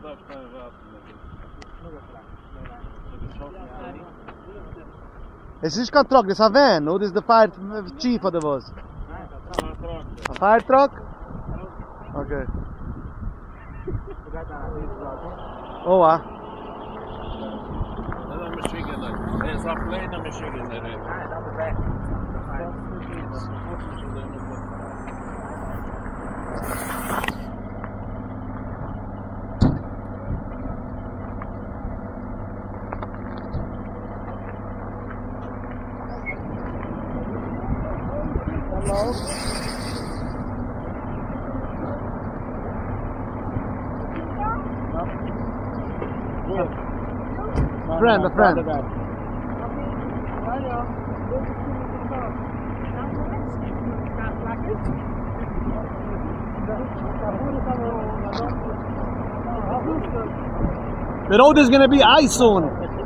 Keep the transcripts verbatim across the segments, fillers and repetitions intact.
Es ist kein Truck, das ist ein Van, oder? Das ist der Fire Chief oder was? Ein Fire Truck? Okay. Oh, ah. It's a plane machine in there. Hello? Friend, a friend. The road is going to be ice soon.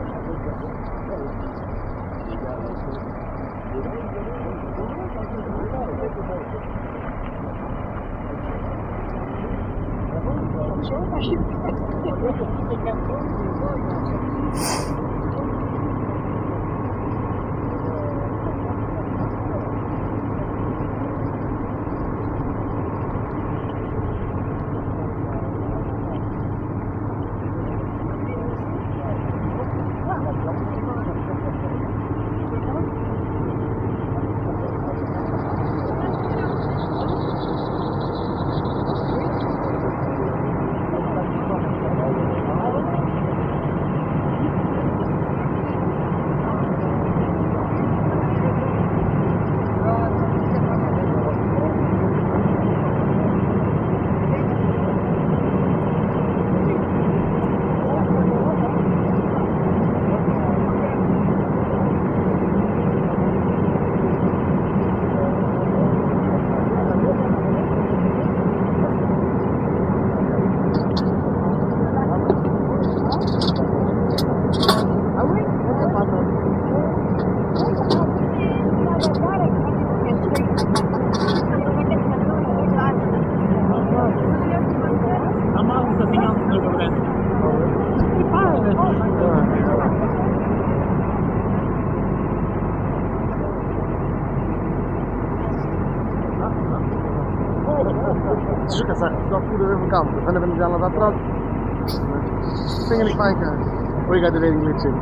Zoek eens, ik ga goed even kant. Ik ben even aan het trok. Vinger niet fijn kan. Hoe gaat de redding niet zien?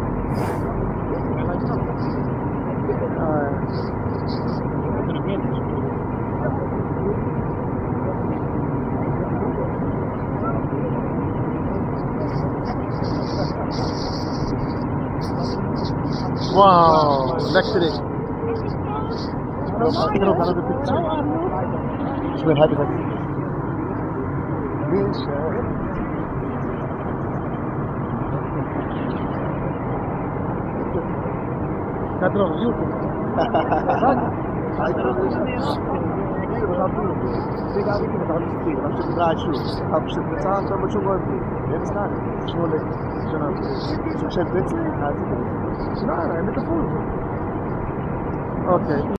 Wow, lekker. Ik ben ook aan de picture. Ik ben happy dat Gaat er nog een YouTube? Wat? Hij kan er niet. We gaan doen. Ik ga niet gaan discussiëren. Als je het draait, zo. Ga je het aan, dan moet je gewoon doen. Dit is naar. Het is gewoon lekker. Zo, ik zeg dit. Ga je het doen. Nee, nee, met de voet. Oké.